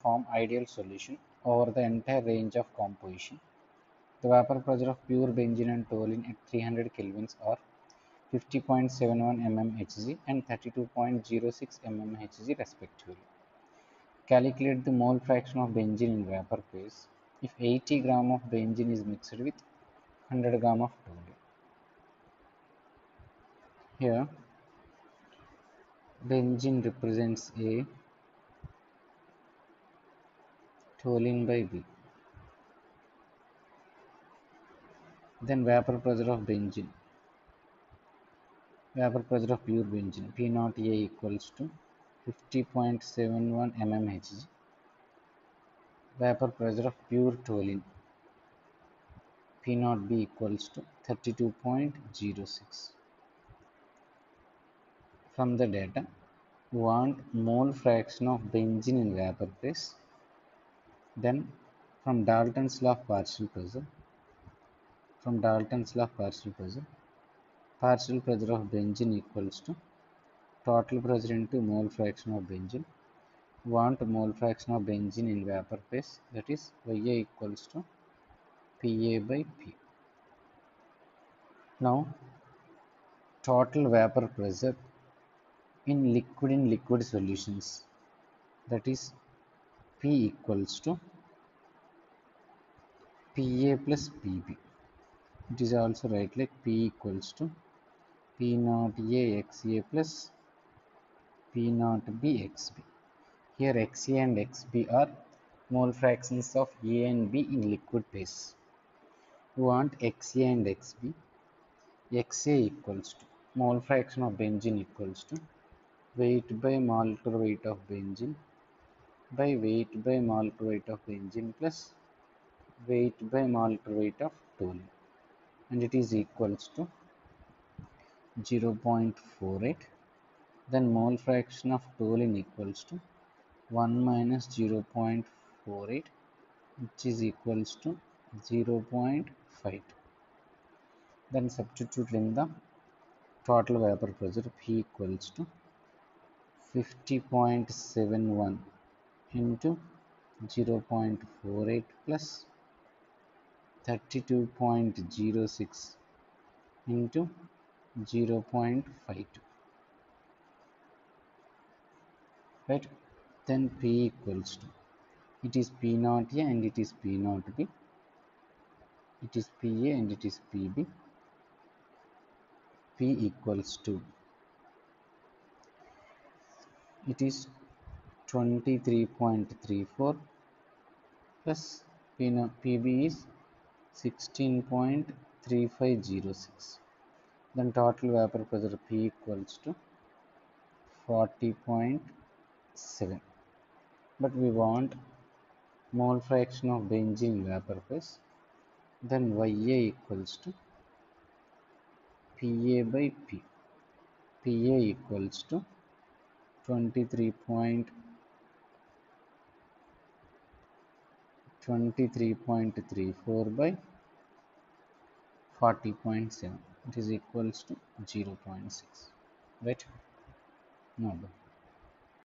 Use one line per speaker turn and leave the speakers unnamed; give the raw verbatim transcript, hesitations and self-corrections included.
form ideal solution over the entire range of composition. The vapor pressure of pure benzene and toluene at three hundred kelvins are fifty point seven one millimeters Hg and thirty-two point zero six millimeters Hg respectively. Calculate the mole fraction of benzene in vapor phase if eighty gram of benzene is mixed with one hundred gram of toluene. Here, benzene represents A, toluene by B. Then vapor pressure of benzene. Vapor pressure of pure benzene P naught A equals to fifty point seven one millimeters Hg. Vapor pressure of pure toluene P naught B equals to thirty-two point zero six. From the data, we want mole fraction of benzene in vapor phase. Then from Dalton's law of partial pressure, from Dalton's law of partial pressure, partial pressure of benzene equals to total pressure into mole fraction of benzene. We want mole fraction of benzene in vapor phase, that is Y A equals to P A by P. Now total vapor pressure in liquid in liquid solutions, that is P equals to P A plus P B. It is also right like P equals to P naught A X A plus P naught B X B. Here X A and X B are mole fractions of A and B in liquid phase. We want X A and X B. X A equals to mole fraction of benzene equals to weight by molecular weight of benzene by weight by molecular weight of benzene plus weight by molecular weight of toluene, and it is equals to zero point four eight. Then mole fraction of toluene equals to one minus zero point four eight, which is equals to zero point five two. Then substitute in the total vapor pressure P equals to fifty point seven one into zero point four eight plus thirty-two point zero six into zero point five two, right? Then P equals to, it is P naught A and it is P naught B, it is P A and it is P B. P equals to, it is twenty-three point three four plus P, naught, P B is sixteen point three five zero six. Then total vapor pressure P equals to forty point seven. But we want mole fraction of benzene vapor phase. Then Y A equals to P A by P. P A equals to twenty-three point three four by forty point seven. It is equals to zero point six. Right? No.